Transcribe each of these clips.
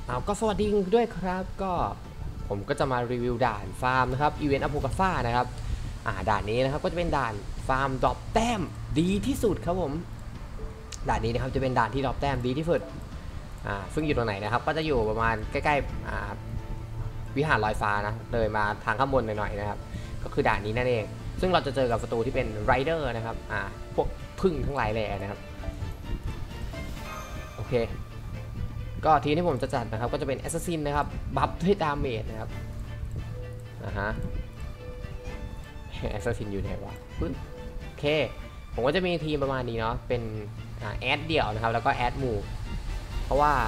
ก็สวัสดีด้วยครับก็ผมก็จะมารีวิวด่านฟาร์มนะครับอีเวนต์อโพกาฟ่านะครับด่านนี้นะครับก็จะเป็นด่านฟาร์มดรอปแต้มดีที่สุดครับผมด่านนี้นะครับจะเป็นด่านที่ดรอปแต้มดีที่สุดซึ่งอยู่ตรงไหนนะครับก็จะอยู่ประมาณใกล้ๆวิหารลอยฟ้านะเลยมาทางข้างบนหน่อยๆนะครับก็คือด่านนี้นั่นเองซึ่งเราจะเจอกับศัตรูที่เป็นไรเดอร์นะครับพวกพึ่งทั้งหลายแหล่นะครับโอเคก็ทีที่ผมจะจัดนะครับก็จะเป็นแอสซัสซินนะครับบัฟด้วยดาเมจนะครับแอสซัสซินอยู่ไหนวะโอเคผมก็จะมีทีมประมาณนี้เนาะเป็นแอดเดี่ยวนะครับแล้วก็แอดหมู่เพราะว่า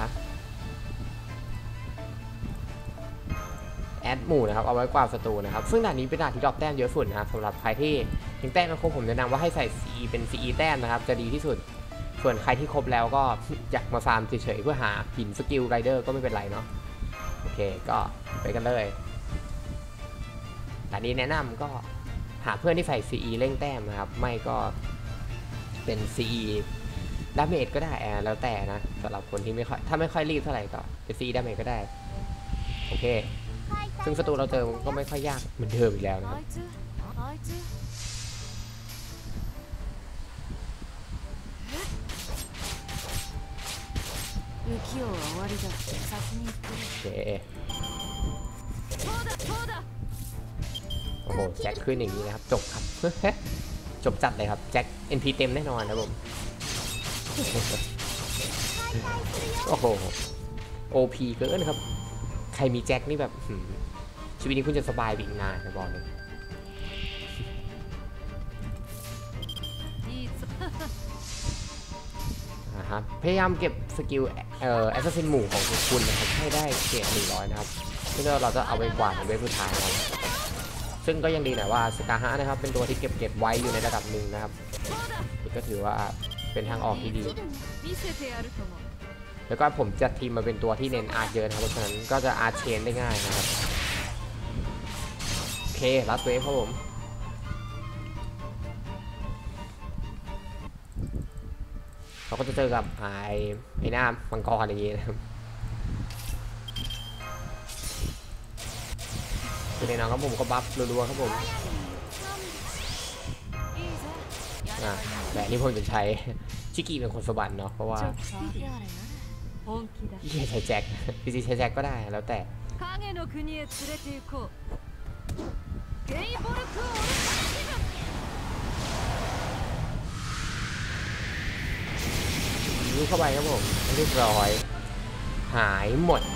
แอดหมู่นะครับเอาไว้กวาดศัตรูนะครับซึ่งด่านนี้เป็นด่านที่ดรอปแต้มเยอะสุดนะครับสำหรับใครที่ยังแต้มไม่ครบผมแนะนำว่าให้ใส่ CE เป็น CE แต้มนะครับจะดีที่สุดส่วนใครที่ครบแล้วก็อยากมาฟาร์มเฉยๆเพื่อหาหินสกิลไรเดอร์ก็ไม่เป็นไรเนาะโอเคก็ไปกันเลยด่านนี้แนะนำก็หาเพื่อนที่ใส่ CE เร่งแต้มนะครับไม่ก็เป็น CE ดาเมจก็ได้แล้วแต่นะสำหรับคนที่ไม่ค่อยถ้าไม่ค่อยรีบเท่าไหร่ก็เป็น CE ดาเมจก็ได้โอเคซึ่งศัตรูเราเจอก็ไม่ค่อยยากเหมือนเดิมอีกแล้วนะครับโอเคโอ้โหแจ็คขึ้นอย่างนี้นะครับจบครับ จบจัดเลยครับแจ็ค NP เต็มแน่นอนนะผมโอ้โห OP เกินครับใครมีแจ็คนี่แบบชีวิตนี้คุณจะสบายไปอีกนานนะบอกเลยพยายามเก็บสกิลแอสซัสซินหมู่ของคุณนะครับให้ได้เกรด100นะครับเพื่อเราจะเอาไปกวาดในเวฟสุดท้ายนะครับซึ่งก็ยังดีหน่อยว่าสกาฮะนะครับเป็นตัวที่เก็บเกรดไว้อยู่ในระดับหนึ่งนะครับก็ถือว่าเป็นทางออกที่ดีแล้วก็ผมจัดทีมมาเป็นตัวที่เน้นอาร์ตเยอะนะครับเพราะฉะนั้นก็จะอาร์ตเชนได้ง่ายนะครับโอเคลัดเวฟครับผมเราก็จะเจอกับไอ้หน้ามังกรอย่างนี้นะครับคือในน้องครับผมก็บัฟรัวๆครับผมแบบนี้ผมจะใช้ชิกิเป็นคนสวรรค์เนาะเพราะว่าใช้แจ็คจริงๆใช้แจ็คก็ได้แล้วแต่ยิงเข้าไปครับผมเรียบร้อยหายหมด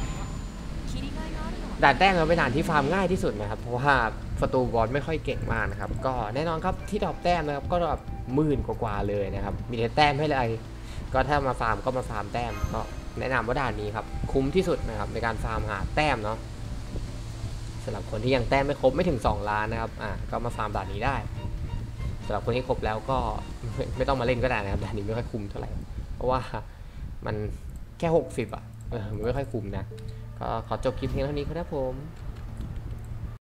ด่านแต้มเราเป็นด่านที่ฟาร์มง่ายที่สุดนะครับเพราะว่าศัตรูบอสไม่ค่อยเก่งมากนะครับก็แน่นอนครับที่ดรอปแต้มนะครับก็แบบ10,000 กว่าเลยนะครับมีแต่แต้มให้เลยก็ถ้ามาฟาร์มก็มาฟาร์มแต้มก็แนะนำว่าด่านนี้ครับคุ้มที่สุดนะครับในการฟาร์มหาแต้มเนาะสำหรับคนที่ยังแต้มไม่ครบไม่ถึง2 ล้านนะครับก็มาฟาร์มด่านนี้ได้สำหรับคนที่ครบแล้วก็ไม่ต้องมาเล่นก็ได้นะครับด่านนี้ไม่ค่อยคุ้มเท่าไหร่เพราะว่ามันแค่60มันไม่ค่อยคุ้มนะก็ขอจบคลิปเพียงเท่านี้ครับผม